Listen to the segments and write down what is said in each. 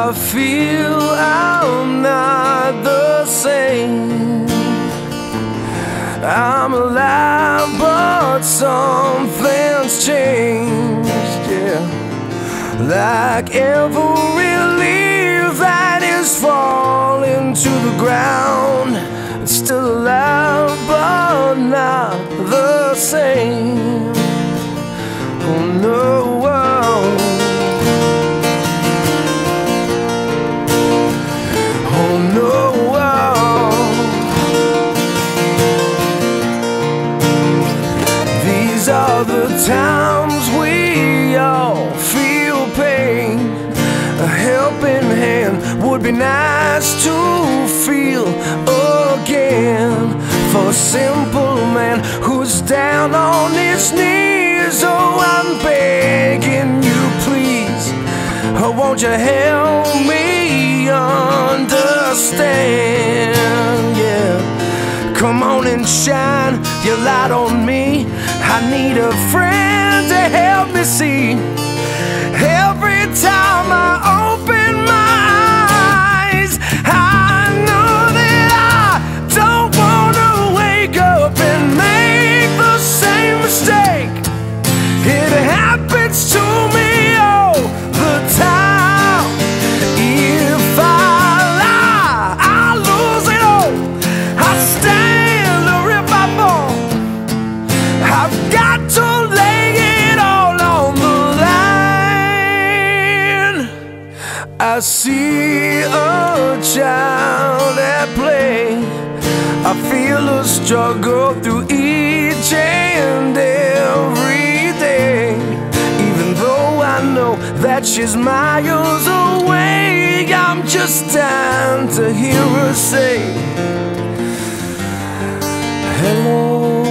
I feel I'm not the same. I'm alive, but something's changed, yeah. Like every leaf that is falling to the ground, it's still alive, but not the same. Oh no. These are the times we all feel pain. A helping hand would be nice to feel again. For a simple man who's down on his knees, oh, I'm begging you, please, oh, won't you help me understand, yeah. Come on and shine your light on me. I need a friend to help me see. Every time I open my eyes, I know that I don't want to wake up and make the same mistake. It happens to me all the time. If I lie, I lose it all. I stand or if I fall, I've got to lay it all on the line. I see a child at play. I feel a struggle through each and every day. Even though I know that she's miles away, I'm just dying to hear her say hello.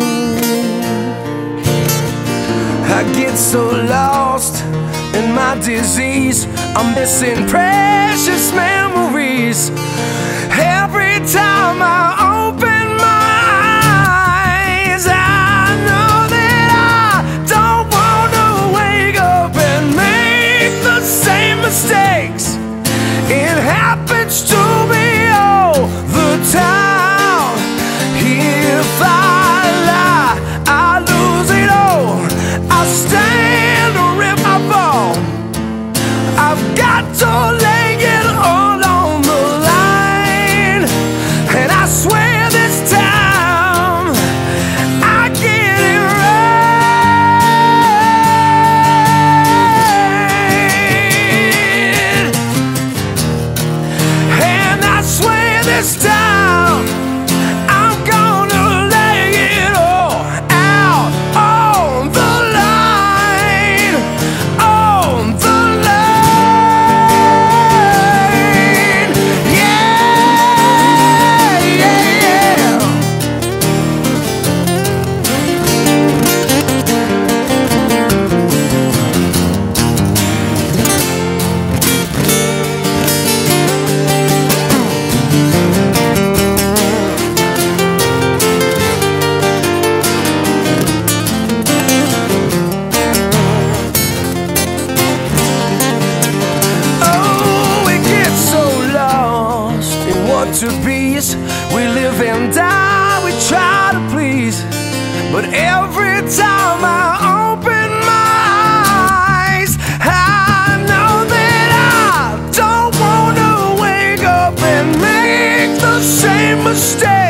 I get so lost in my disease, I'm missing precious memories. Every time I open my eyes, I know that I don't want to wake up and make the same mistakes. It happens to me all the time. If I lie, I lose it all. I stand or if I fall, I've got to lay it all on the line. And I swear this time I get it right. And I swear this time I'm gonna lay it all out on the line. On the line. Yeah, yeah, yeah. Oh, we get so lost in what to be's. We live and die, we try to please. But every time I open my eyes, I know that I don't want to wake up and make the same mistake.